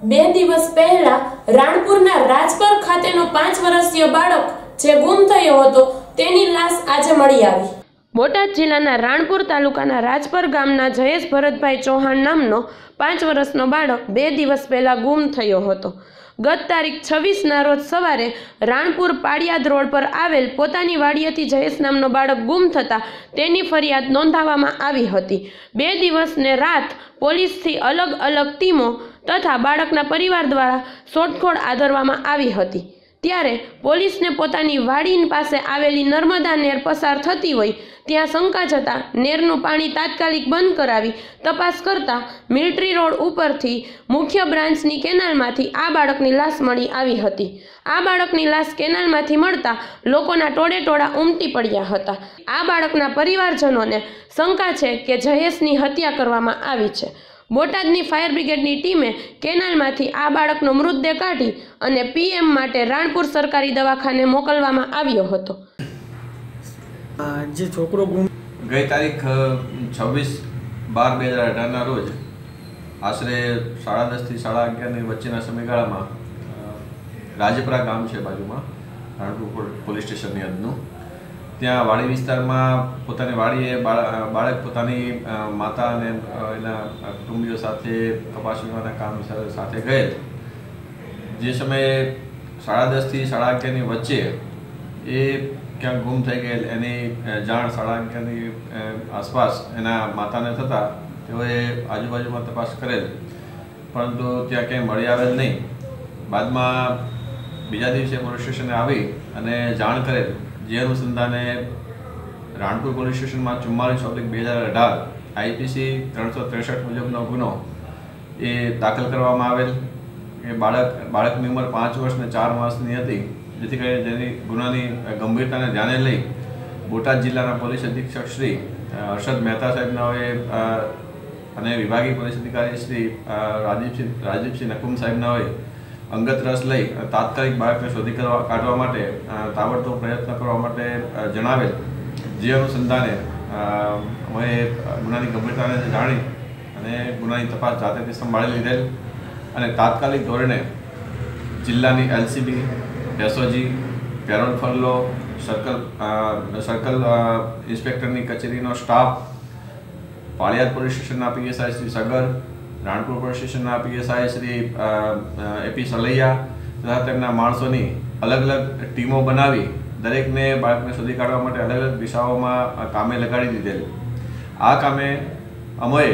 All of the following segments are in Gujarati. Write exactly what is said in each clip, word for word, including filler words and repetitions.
બે દિવસ પહેલા રાણપુરના રાજપર ખાતેનો પાંચ વર્ષીય બાળક જે ગુમ થયો હતો તેની લાશ આજે મળી આવી। બોટાદ જિલ્લાના રાણપુર તાલુકાના રાજપર ગામના જયેશ ભરતભાઈ ચૌહાણ નામનો પાંચ વર્ષનો બાળક બે દિવસ પહેલા ગુમ થયો હતો। ગત તારીખ છવ્વીસના રોજ સવારે રાણપુર પાડિયાદ રોડ પર આવેલ પોતાની વાડીએથી જયેશ નામનો બાળક ગુમ થતા તેની ફરિયાદ નોંધાવવામાં આવી હતી। બે દિવસ ને રાત પોલીસથી અલગ અલગ ટીમો તથા બાળકના પરિવાર દ્વારા શોધખોળ આદરવામાં આવી હતી। ત્યારે પોલીસને પોતાની વાડી પાસે આવેલી નર્મદા નેર પસાર થતી હોય ત્યાં શંકા જતા નેરનું પાણી તાત્કાલિક બંધ કરાવી તપાસ કરતા મિલિટરી રોડ ઉપરથી મુખ્ય બ્રાન્ચની કેનાલમાંથી આ બાળકની લાશ મળી આવી હતી। આ બાળકની લાશ કેનાલમાંથી મળતા લોકોના ટોળે ટોળા ઉમટી પડ્યા હતા। આ બાળકના પરિવારજનોને શંકા છે કે જયેશની હત્યા કરવામાં આવી છે। બોટાદની ફાયર બ્રિગેડની ટીમે કેનાલમાંથી આ બાળકનો મૃતદેહ કાઢી અને પીએમ માટે રાણપુર સરકારી દવાખાને મોકલવામાં આવ્યો હતો। જે છોકરો ગુમ ગઈ તારીખ છવ્વીસ બાર બે હજાર અઢારના રોજ આશરે સાડા દસથી સાડા અગિયારની વચ્ચેના સમયગાળામાં રાજપરા ગામ છે બાજુમાં રાણપુર પોલીસ સ્ટેશનની હદનું, ત્યાં વાડી વિસ્તારમાં પોતાની વાડીએ બાળક પોતાની માતા અને એના કુટુંબીઓ સાથે કપાસ વીણવાના કામ સાથે ગયેલ। જે સમયે સાડા દસથી સાડા અગિયારની વચ્ચે એ ક્યાંક ગુમ થઈ ગયેલ એની જાણ સાડા અગિયારની આસપાસ એના માતાને થતાં તેઓએ આજુબાજુમાં તપાસ કરેલ, પરંતુ ત્યાં ક્યાંય મળી આવેલ નહીં। બાદમાં બીજા દિવસે પોલીસ સ્ટેશને આવી અને જાણ કરેલ, જે અનુસંધાને રાણપુર પોલીસ સ્ટેશનમાં ચુમ્માલીસ ઓબ્લિક બે હજાર અઢાર આઈપીસી ત્રણસો ત્રેસઠ મુજબનો ગુનો એ દાખલ કરવામાં આવેલ। એ બાળક બાળકની ઉંમર પાંચ વર્ષ ને ચાર માસની હતી, જેથી કરીને તેની ગુનાની ગંભીરતાને ધ્યાને લઈ બોટાદ જિલ્લાના પોલીસ અધિક્ષક શ્રી હર્ષદ મહેતા સાહેબનાઓએ અને વિભાગીય પોલીસ અધિકારી શ્રી રાજીવસિંહ રાજીવસિંહ નકુમ સાહેબનાઓએ અંગત રસ લઈ તાત્કાલિક બાળકને શોધી કરવા કાઢવા માટે તાબડતોબ પ્રયત્ન કરવા માટે જણાવેલ। જે અનુસંધાને અમે ગુનાની ગંભીરતાને જાણી અને ગુનાની તપાસ જાતેથી સંભાળી લીધેલ અને તાત્કાલિક ધોરણે જિલ્લાની LCB, SOG, parole furlough, circle circle ઇન્સ્પેક્ટરની કચેરીનો સ્ટાફ, પાળિયાદ પોલીસ સ્ટેશનના પીએસઆઈ શ્રી સગર, રાણપુર પોલીસ સ્ટેશનના પીએસઆઈ શ્રી એપી સલૈયા તથા તેમના માણસોની અલગ અલગ ટીમો બનાવી દરેકને બાળકને શોધી કાઢવા માટે અલગ અલગ દિશાઓમાં કામે લગાડી દીધેલ। આ કામે અમોએ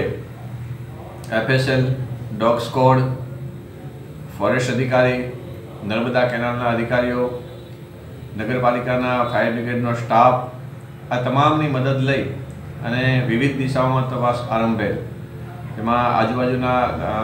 એફએસએલ, ડોગ સ્કોડ, ફોરેસ્ટ અધિકારી, નર્મદા કેનાલના અધિકારીઓ, નગરપાલિકાના ફાયર બ્રિગેડનો સ્ટાફ આ તમામની મદદ લઈ અને વિવિધ દિશાઓમાં તપાસ આરંભેલ। તેમાં આજુબાજુના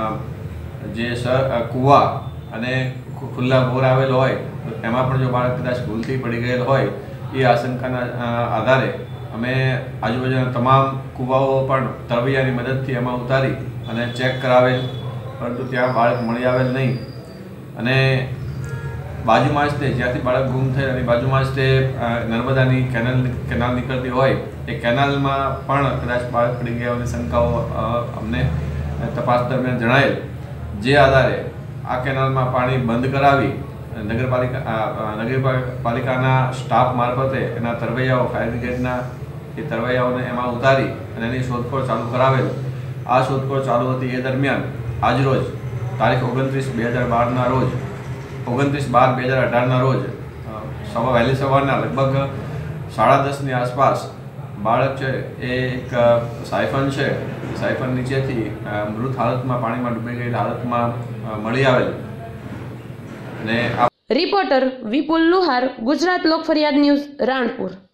જે કૂવા અને ખુલ્લા બોર આવેલ હોય એમાં પણ જો બાળક કદાચ ભૂલથી પડી ગયેલ હોય એ આશંકાના આધારે અમે આજુબાજુના તમામ કૂવાઓ પણ તરવૈયાની મદદથી એમાં ઉતારી અને ચેક કરાવેલ, પરંતુ ત્યાં બાળક મળી આવેલ નહીં। અને બાજુમાં જ તે જ્યાંથી બાળક ગુમ થયેલ એની બાજુમાં જ તે નર્મદાની કેનાલ કેનાલ નીકળતી હોય એ કેનાલમાં પણ કદાચ બાળક પડી ગયા હોવાની શંકાઓ અમને તપાસ દરમિયાન જણાયેલ। જે આધારે આ કેનાલમાં પાણી બંધ કરાવી નગરપાલિકા નગરપાલિકાના સ્ટાફ મારફતે એના તરવૈયાઓ ફાયર બ્રિગેડના એ તરવૈયાઓને એમાં ઉતારી અને એની શોધખોળ ચાલુ કરાવેલ। આ શોધખોળ ચાલુ હતી એ દરમિયાન આજરોજ તારીખ ઓગણત્રીસ બે હજાર બારના રોજ ઓગણત્રીસ બાર બે હજાર અઢારના રોજ સવા વહેલી સવારના લગભગ સાડા દસની આસપાસ બાળક છે એ એક સાયફન છે સાયફન નીચેથી મૃત હાલતમાં પાણીમાં ડૂબી ગયેલા હાલતમાં મળી આવેલ। અને રિપોર્ટર વિપુલ લુહાર, ગુજરાત લોક ફરિયાદ ન્યૂઝ, રાણપુર।